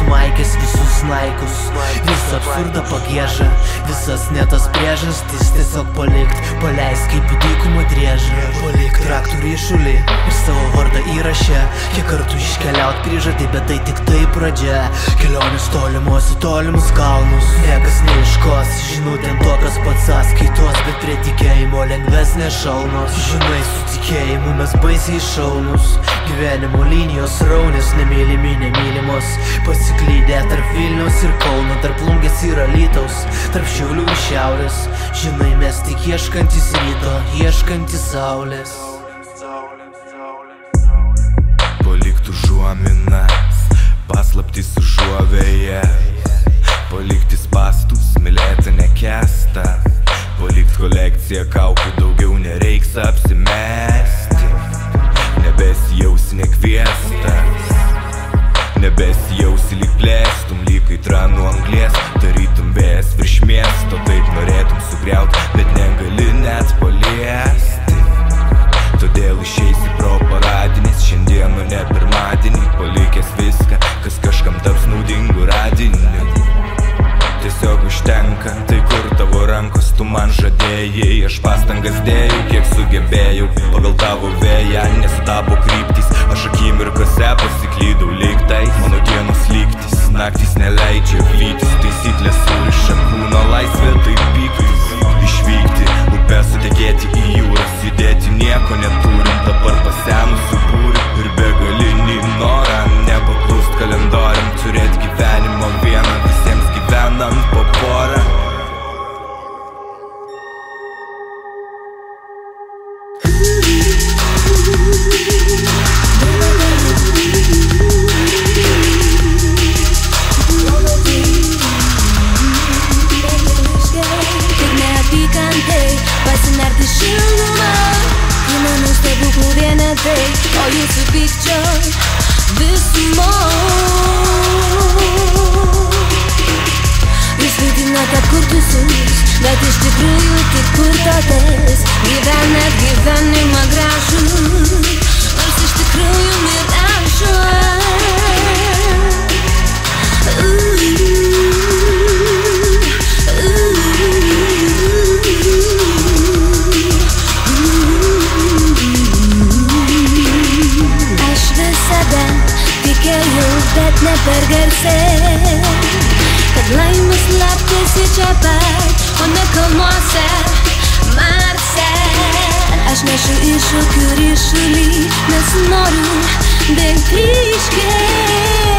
sumaikęs visus naikus, visą absurdą pagiežą, visas netas priežastis tiesiog palikt, paleist kaip į dykumą driežą, palikt raktų ryšulį ir savo vardą įrašę. Kiek kartų iškeliaut prižadai, bet tai tik tai pradžia, kelionės tolimos į tolimus kalnus. Niekas neiškos, žinutėm tokios pats sąskaitos, bet prie tikėjimo lengvesnės šalnos. Žinai, su tikėjimu mes baisiai šaunus, gyvenimo linijos raunės, nemylimi, nemylimos, pasiklydę tarp Vilniaus ir Kauno, tarp Plungės ir Alytaus, tarp Šiaulių ir Šiaurės. Žinai, mes tik ieškantis ryto, ieškantis saulės. Paliktų užuominas, paslaptis užuovėje, palikti spastus, mylėti nekęsta, palikt kolekciją kaukių, daugiau nereiks apsimesti, nebesijausi nekviestas, nebesijausi lyg plėstum, lyg kaitra nuo anglies, tarytum vėjas virš miesto, taip norėtum sugriaut, bet negali net paliesti. Todėl išeisi pro paradinės, šiandienu ne pirmadienį, palikęs viską, kas kažkam taps naudingu radiniu. Tiesiog užtenka, tai kur tavo rankos, tu man žadėjai, aš pastangas dėjau, kiek sugebėjau, pagal tavo vėją nesutapo kryptys, aš akimirkose pasiklydau lygtai, mano dienos lygtis, naktys neleidžia vytis, taisyklės suriša kūno laisvė, tai pyktis, išvykti, upę sutekėti į jūras, judėti nieko neturim, dabar pasenusių būrių ir begalinį norą, nepaklust kalendoriam, turėt gyvenimo vieną, visiems gyvenant po porą. Tik neapykantai pasinerti šilumą, įmonių stebuklų vienetai, o jūsų pykčio visumos. Jūs vaidinate kurtusius, bet iš tikrųjų tik kurtotės, gyvenat gyvenimą gražų, nors iš tikrųjų miražu. Aš visada tikėjau, bet ne per garsiai, kad laimės slaptėsi čia pat, o ne kalnuose, Marse. Aš nešu iššūkių ryšulį, nes noriu bėgti ryškiai.